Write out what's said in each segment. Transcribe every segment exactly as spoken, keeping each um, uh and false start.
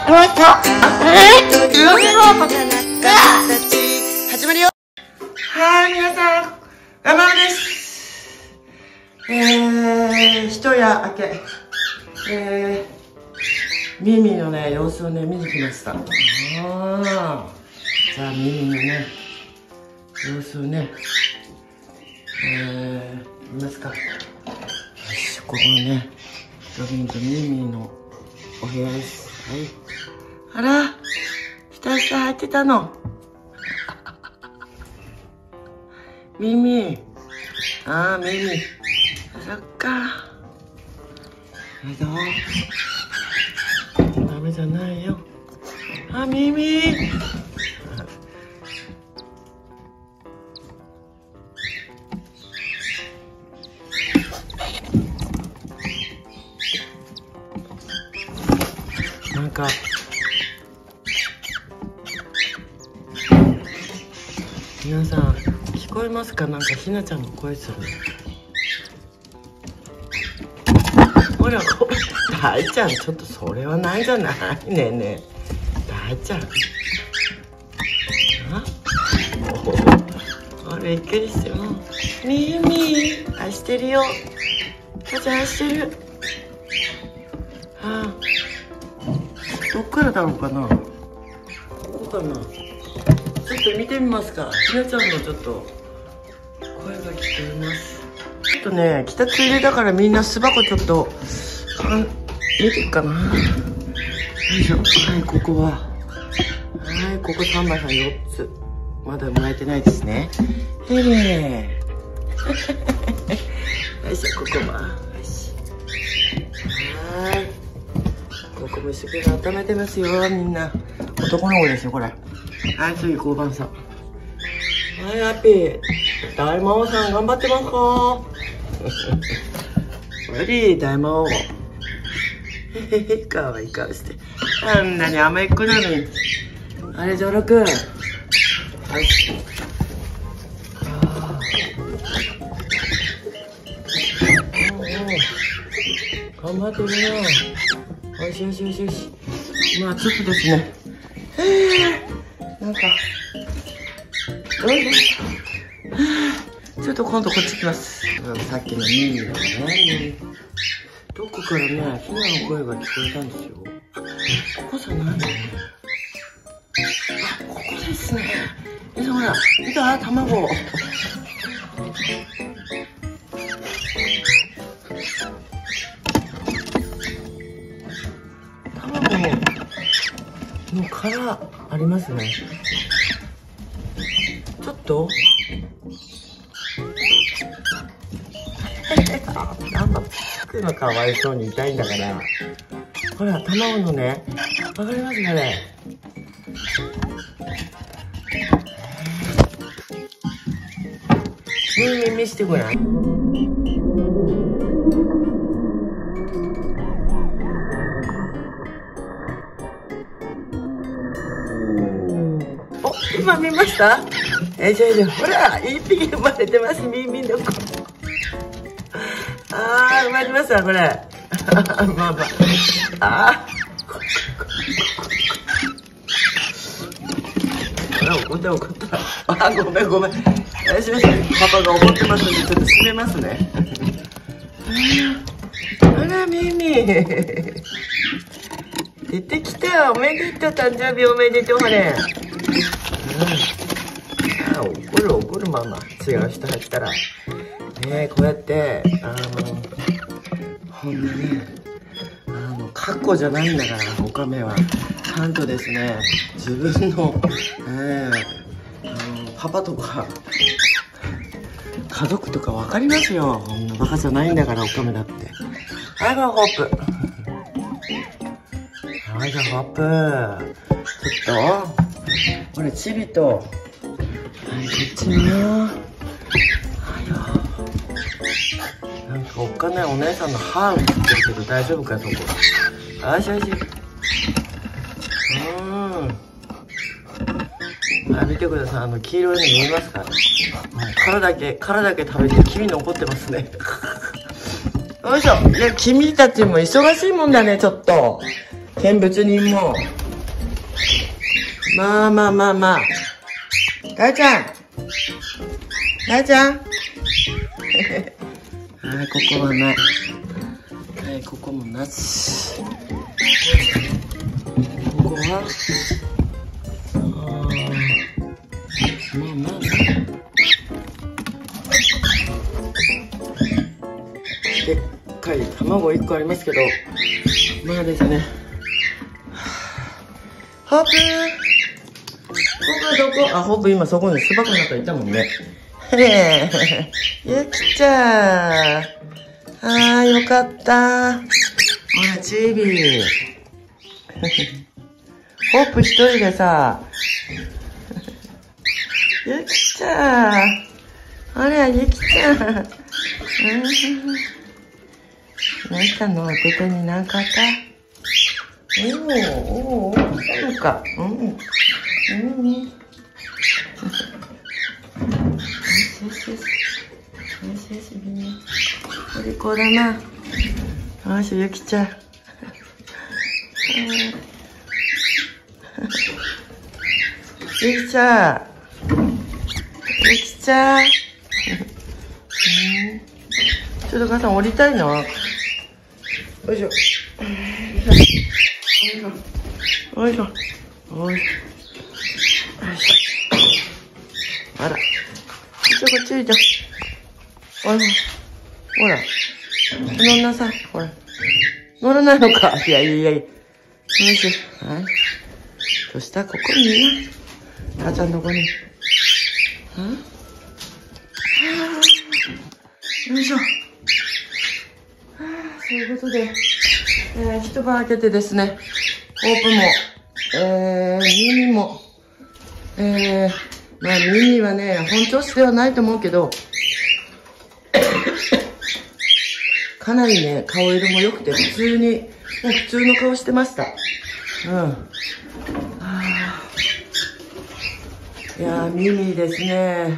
始まるよ。はい、皆さん、ガマです。えー、一夜明け、えー、ミミのね、様子をね、見に来ました。あー、じゃあ、ミミのね、様子をね、えー、見ますか。よし、ここね、ロビンとミミのお部屋です。はい。あら、下下入ってたの。ミミ。ああ、ミミ。そっか。やだ。ダメじゃないよ。あ、ミミ。なんか。皆さん聞こえますか？なんかひなちゃんの声する。ほら、これ大ちゃん、ちょっとそれはないじゃない。ねえねえ大ちゃん、ああれ、びっくりしてもミミ愛してるよ。母ちゃん愛してる。ああ、どっからだろうかな。ここかな。ちょっと見てみますか。ひなちゃんのちょっと声が聞こえます。ちょっとね、来たついでだからみんな巣箱ちょっと見てるかな。よいしょ。はい、ここは。はい、ここさんまいさんよっつ。まだもらえてないですね。へえねー。よいしょ、ここも。よし。はい。ここも一生懸命温めてますよ、みんな。男の子ですよ、これ。はい、次、交番さん。はい、ハッピー。大魔王さん、頑張ってますか？レディー、大魔王。へへへ、かわいい顔して。あんなに甘えっ子なのに。あれ、ジョロくん。はい。ああ。頑張ってるな。よしよしよしよし。まあ、ちょっとですね。へえ。なんか、うん、ちょっと今度こっち来ます。さっきのミミのね、どこからね、ひなの声が聞こえたんですよ。ここじゃないよね。あ、ここですね。え、ほら、見た？卵。卵の殻ありますね。ちょっとなんかつくのかわいそうに痛いんだから。ほら、卵のね、わかりますかね。耳見してごらん。お、今見ました？え、じゃあじゃあ、ほら、一匹生まれてます、耳の子。あー、生まれました、これ。まあまあ。あー。あら、怒った怒った。あー、ごめんごめん。よしよし、パパが怒ってますので、ちょっと閉めますね。あら、耳。出てきた。おめでとう、誕生日おめでとう、ほれ。怒る怒るママ。違う人入ったら。ねえ、こうやって、あの、ほんまね、あの、過去じゃないんだから、おかめは。ちゃんとですね、自分の、ええー、あの、パパとか、家族とか分かりますよ。こんなバカじゃないんだから、おかめだって。はい、ホップ。はい、じゃあ、ホップ。ちょっと、これ、チビと、はい、こっちにな。はいよ。なんかおっかないお姉さんの歯映ってるけど大丈夫かそこ。あしあし。うん。あ、見てください。あの黄色いの見えますか？殻だけ殻だけ食べて黄身残ってますね。よいしょ。ね、君たちも忙しいもんだね、ちょっと。見物人も。 まあまあまあまあ。大ちゃん。大ちゃん。はい、ここはない。はい、ここもなし。ここは。あー、まあまあ。でっかい卵いっこありますけど、まあですね。ホープー、ここはどこ？あ、ホープ今そこに巣箱の中いたもんね。へえ、ゆきちゃん。あー、よかった。ほら、チービー。ホープ一人でさ、ゆきちゃん。あれ、ゆきちゃん。なんかの、ててになんかあった？おー、おー、おー、そうか。うん。うん。よしよしよし。よしよし、みんな。お利口だな。よし、ゆきちゃん。ゆきちゃん。ゆきちゃん。ちょっと母さん降りたいな。よいしょ。よいしょ。よいしょ。よいしょ。あら。こっちこっちいいじゃん。ほら。ほら。乗んなさい。ほら。乗らないのか。いやいやいや。よいしょ。はい。そしたらここにいな。母ちゃんのとこに。はぁ。よいしょ。はぁ、そういうことで、えー、一晩明けてですね、オープンも、えー、耳も、えー、まあ耳はね、本調子ではないと思うけど、かなりね、顔色も良くて、普通に、もう普通の顔してました。うん。はぁ。いやー、耳ですね。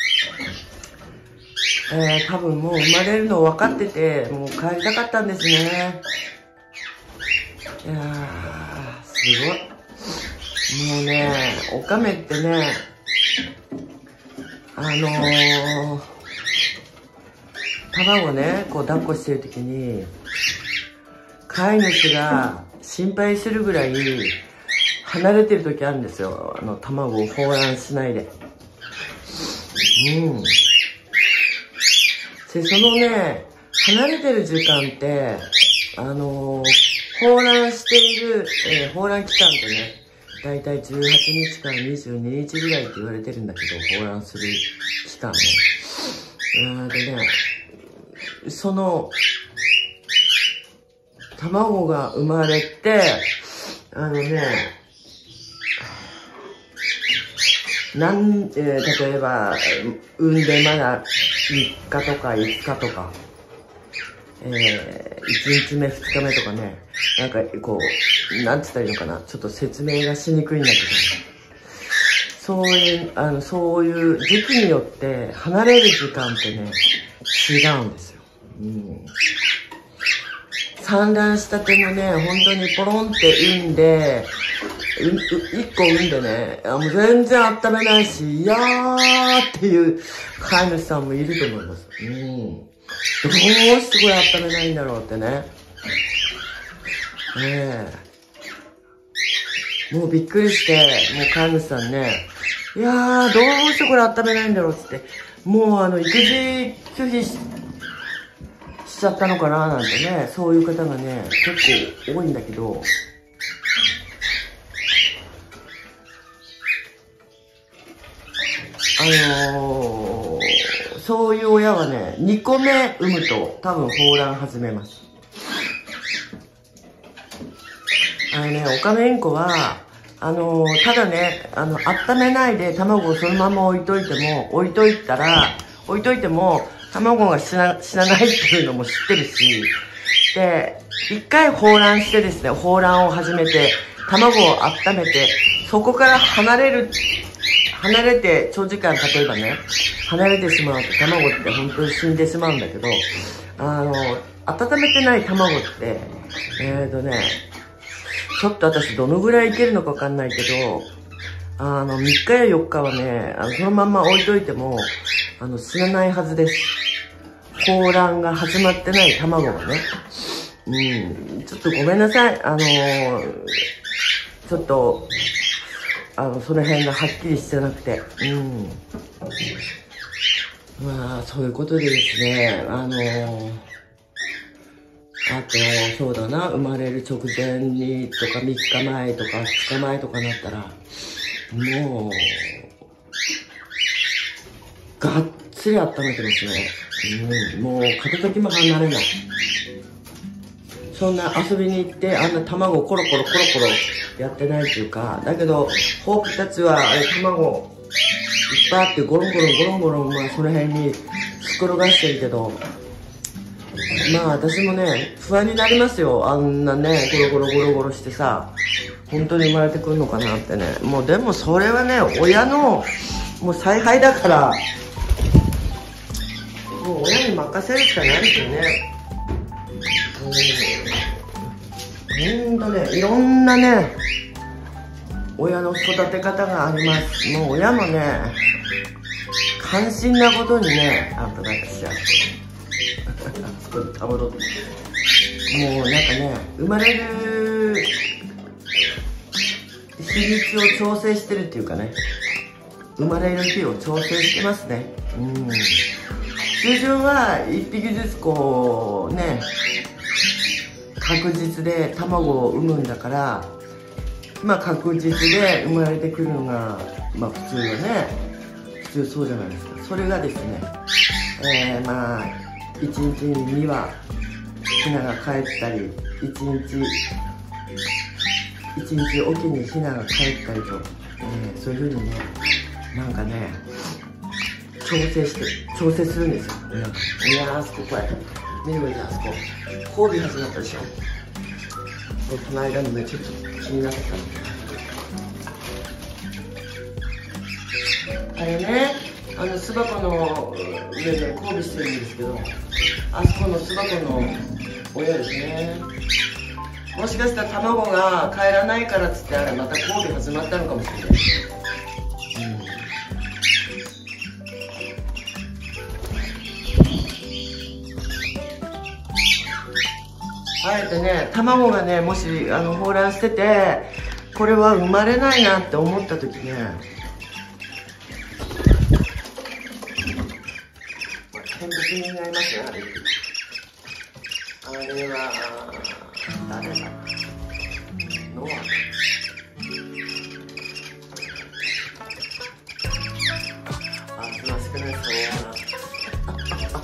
えー、多分もう生まれるの分かってて、もう帰りたかったんですね。いやー、すごい。もうね、オカメってね、あのー、卵ね、こう抱っこしてるときに、飼い主が心配するぐらい離れてるときあるんですよ。あの、卵を放卵しないで。うん。で、そのね、離れてる時間って、あのー、放卵している、えー、放卵期間ってね、だいたいじゅうはちにちからにじゅうににちぐらいって言われてるんだけど、放卵する期間ね。うんでね、その、卵が生まれて、あのね、なん、えー、例えば、産んでまだみっかとかいつかとか、えー、いちにちめ、ふつかめとかね、なんかこう、なんつったらいいのかな、ちょっと説明がしにくいんだけど、そういう、あの、そういう時期によって離れる時間ってね、違うんですよ。うん。産卵したてのね、本当にポロンって産んで、う、う、一個産んでね、あもう全然温めないし、いやーっていう飼い主さんもいると思います。うん。どうしてこれ温めないんだろうってね。ええ。もうびっくりして、もう飼い主さんね、いやー、どうしてこれ温めないんだろうって、もうあの、育児拒否し、しちゃったのかななんてね、そういう方がね、結構多いんだけど、あのー、そういう親はね、にこめ産むと多分放卵始めます。あのね、オカメインコは、あのー、ただね、あの、温めないで卵をそのまま置いといても、置いといたら、置いといても、卵が死な、死なないっていうのも知ってるし、で、一回放卵してですね、放卵を始めて、卵を温めて、そこから離れる、離れて長時間例えばね、離れてしまうと卵って本当に死んでしまうんだけど、あの、温めてない卵って、えーとね、ちょっと私どのぐらいいけるのかわかんないけど、 あの、みっかやよっかはね、あのそのまんま置いといても、あの、死なないはずです。産卵が始まってない卵がね。うん、ちょっとごめんなさい。あのー、ちょっと、あの、その辺がはっきりしてなくて。うん。まあ、そういうことでですね、あのー、あと、そうだな、生まれる直前にとかみっかまえとかふつかまえとかなったら、もう、がっつり温めてますね。うん、もう片時も離れない。そんな遊びに行って、あんな卵コロコロコロコロやってないっていうか、だけど、ホークたちは、あれ卵、いっぱいあってゴロンゴロンゴロンゴロン、まあその辺にすっ転がしてるけど、まあ私もね、不安になりますよ。あんなね、ゴロゴロゴロゴロしてさ、本当に生まれてくるのかなってね。もうでもそれはね、親の、もう采配だから、もう親に任せるしかないですよね。うん、ほんとね、いろんなね、親の育て方があります。もう親もね、関心なことにね、あんたなんかしちゃう。たぶろって。もうなんかね、生まれる日にちを調整してるっていうかね、生まれる日を調整してますね。うん。通常はいっぴきずつこうね、確実で卵を産むんだから、まあ確実で生まれてくるのが、まあ普通はね、普通そうじゃないですか。それがですね、えー、まあ、いちにちににはヒナが帰ったり、いちにち、いちにちおきにヒナが帰ったりと、えー、そういうふうにね、なんかね、調整して、調整するんですよ。いやー、あそここれ、見ればいいじゃん、あそこ。交尾始まったでしょ。この間のね、ちょっと気になってたんで。あれね、あの巣箱の上で交尾してるんですけど、あそこの巣箱の親ですね。もしかしたら卵が帰らないからっつって、あれまた交尾始まったのかもしれない。あえてね、卵がね、もしあの放卵してて、これは生まれないなって思った時ね、天敵になりますよ、あれ。あれは、誰だノア。あ、すましくないそうな。ま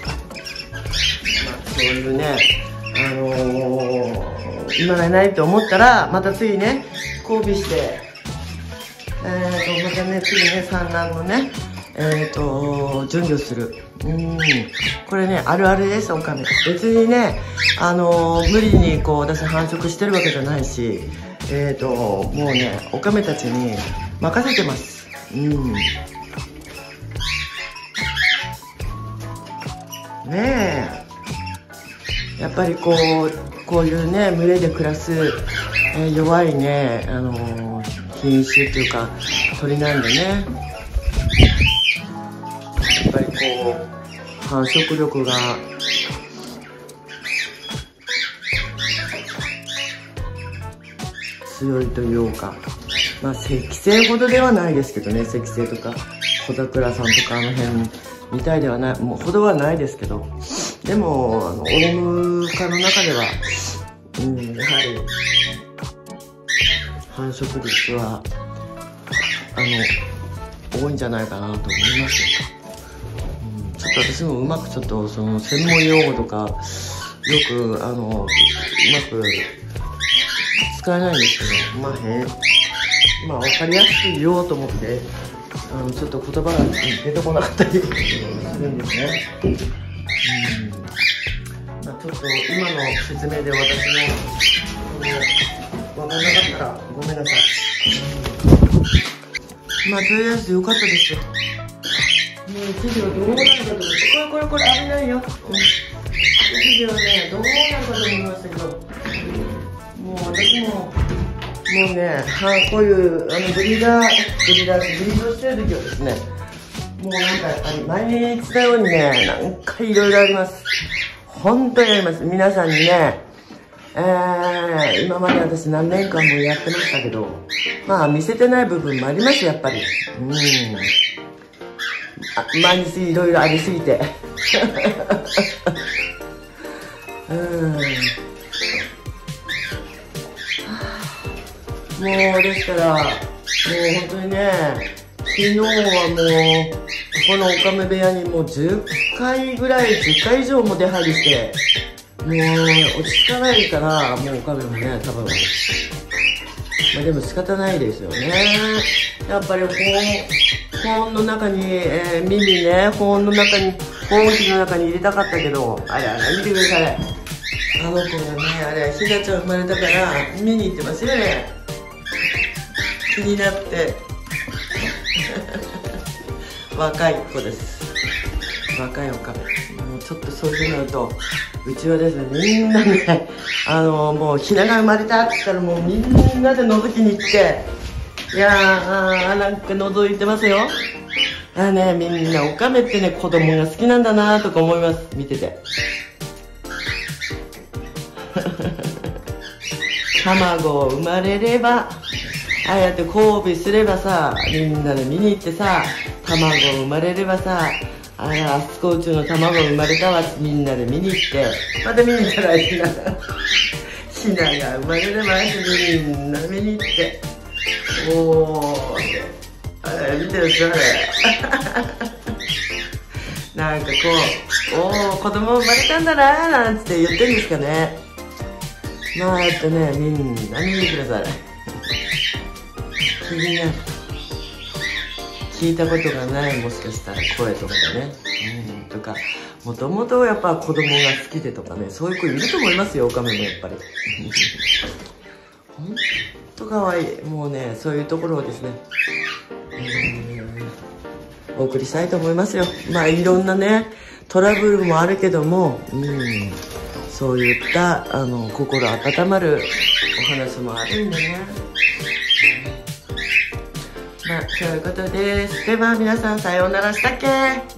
あ、そういうね、あのー、生まれないと思ったら、また次ね、交尾して、えーと、またね、次ね、産卵のね、えーと、準備をする。うん。これね、あるあるです、オカメ。別にね、あのー、無理にこう、私繁殖してるわけじゃないし、えーと、もうね、オカメたちに任せてます。うん。ねえ。やっぱりこう、こういうね、群れで暮らす、えー、弱いね、あのー、品種っていうか、鳥なんでね。やっぱりこう、繁殖力が、強いというか、まあ、石星ほどではないですけどね、石星とか、小桜さんとかあの辺みたいではない、もうほどはないですけど、でも、あの、オロム科の中では、うん、やはり、繁殖率は、あの、多いんじゃないかなと思いますよ。うん、ちょっと私もうまくちょっと、その、専門用語とか、よく、あの、うまく使えないんですけど、まあ、へまあ、わかりやすく言おうと思って、あの、ちょっと言葉が出てこなかったりするんですね。うんちょっと今の説明で私も分からなかったらごめんなさい。まあとりあえず良かったですよ。もう一時はどうなるかと思って、これこれこれ危ないよ。うん、一時はね、どうなるかと思いましたけど、もう私ももうね、はこういうあのブリーダー、ブリーダー、ブリードしてる時はですね、もうなんかやっぱり毎日のようにね、なんかいろいろあります。本当にあります。皆さんにね、えー、今まで私何年間もやってましたけど、まあ見せてない部分もあります、やっぱり。うん。あ、毎日いろいろありすぎて。うん。もうですから、もう本当にね、昨日はもう、このオカメ部屋にもうじゅっかいぐらい、じゅっかい以上も出入りして、もう落ち着かないから、もうオカメもね、多分。まあでも仕方ないですよね。やっぱり保温、保温の中に、えー、耳ね、保温の中に、保温器の中に入れたかったけど、あれあれ、見てください。あの子がね、あれ、ひなちゃん生まれたから、見に行ってますよね。気になって若い子です。若いおかめ。もうちょっとそういうのと、うちはですね、みんなね、あのもうひなが生まれたって言ったらもうみんなで覗きに行って、いやー、なんか覗いてますよ。あね、みんなおかめってね、子供が好きなんだなとか思います、見てて。卵生まれれば、ああやって交尾すればさ、みんなで見に行ってさ、卵生まれればさ、あら、あそこ宇宙の卵生まれたわ、みんなで見に行って、また見に行ったらひな、ひなが生まれれば、みんな見に行って、おーって、あれ、見てるっすよ、あれ。なんかこう、おー、子供生まれたんだなーなんつって言ってるんですかね。まあ、えっとね、みんな見にください。気になる。聞いたことがない、もしかしたら声とかでね、うん、とか、もともとやっぱ子供が好きでとかね、そういう子いると思いますよ、オカメもやっぱり。ほんとかわいい。もうね、そういうところをですね、お送りしたいと思いますよ。まあいろんなね、トラブルもあるけども、うん、そういったあの心温まるお話もあるんでね。まあ、そういうことです。では皆さんさようならしたっけ。